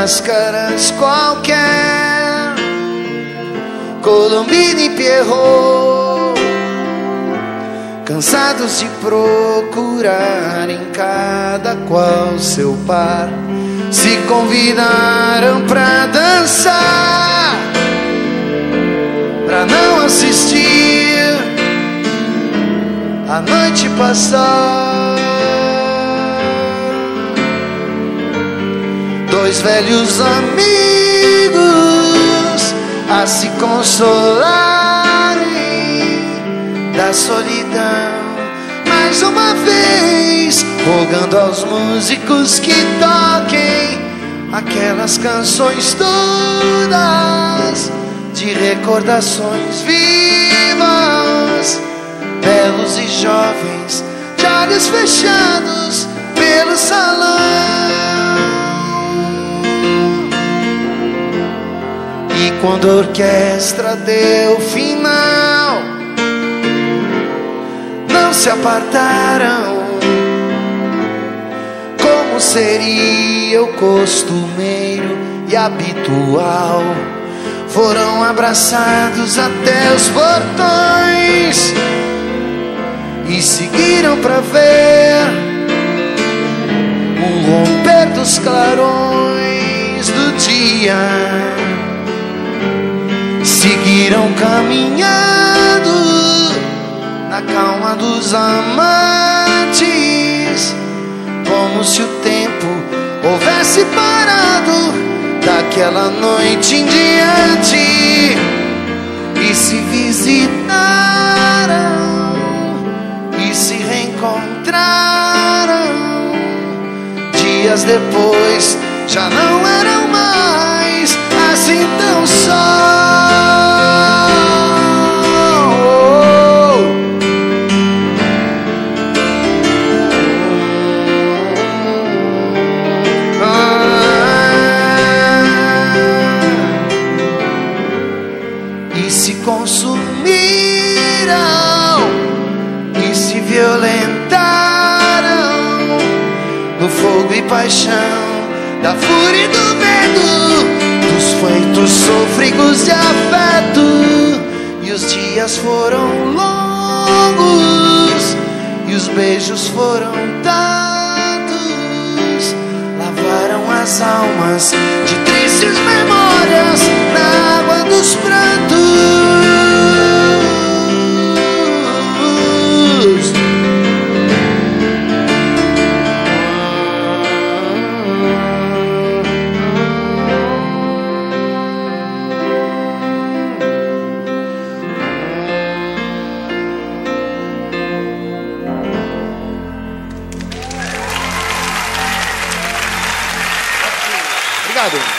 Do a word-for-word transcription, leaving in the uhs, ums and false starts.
máscaras qualquer, Colombina e Pierrot, cansados de procurar em cada qual seu par, se convidaram pra dançar, pra não assistir a noite passar. Dois velhos amigos a se consolarem da solidão, mais uma vez rogando aos músicos que toquem aquelas canções todas de recordações vivas, belos e jovens, de olhos fechados pelo salão. E quando a orquestra deu final, não se apartaram, como seria o costumeiro e habitual. Foram abraçados até os portões e seguiram pra ver o romper dos clarões do dia. Seguiram caminhando na calma dos amantes, como se o tempo houvesse parado daquela noite em diante, e se visitaram e se reencontraram. Dias depois já não eram mais assim tão só. Consumiram e se violentaram no fogo e paixão da fúria e do medo, dos feitos sôfregos de afeto. E os dias foram longos e os beijos foram dados, lavaram as almas de tristes memórias na água dos prantos. Obrigado.